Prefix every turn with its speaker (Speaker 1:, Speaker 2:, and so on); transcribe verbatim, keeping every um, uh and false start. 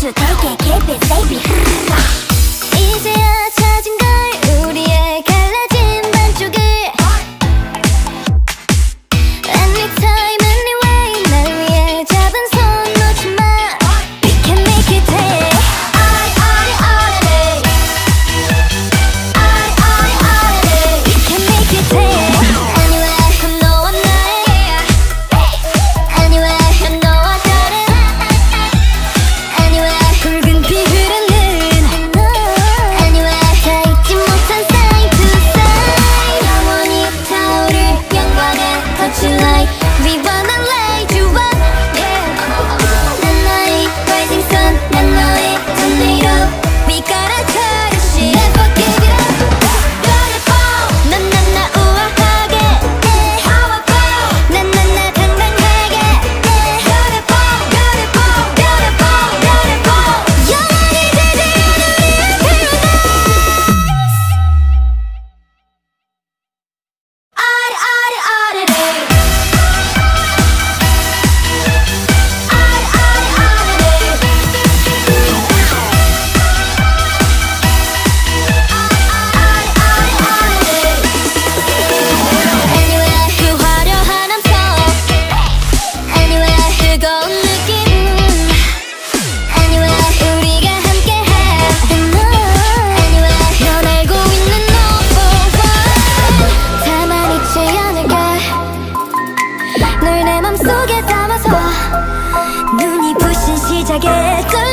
Speaker 1: to take it, keep it, baby. 이제야 찾은 걸 우리의 갈라진 반쪽을 Anytime, anyway 날 위해 잡은 손 놓지 마. We can make it day. I, I, I, day. I, I, I, day. We can make it day. Anyway, 너와 나의 Anyway, 너와 다른 Anyway, 붉은 피 흐르는 Anyway, 다 잊지 못한 side to side 영원히 타오를 영광의 touchlight We wanna light you up, yeah. 난 너의 rising sun, 난 너의 tornado We gotta cut this shit, never give it up. Beautiful, 난 난 나 우아하게 How about 난 난 나 당당하게 Beautiful, beautiful, beautiful, beautiful 영원히 되지 않은 우리의 paradise. 아리 아리 아리 day. 아리 아리 아리 day. 아리 아리 아리 day. Anyway, 그 화려한 함성 Anyway, 뜨거운 느낌 Anyway, 우리가 함께해 Anyway, 넌 알고 있는 number one 다만 잊지 않을게 널 내 맘속에 담아서 눈이 부신 시작에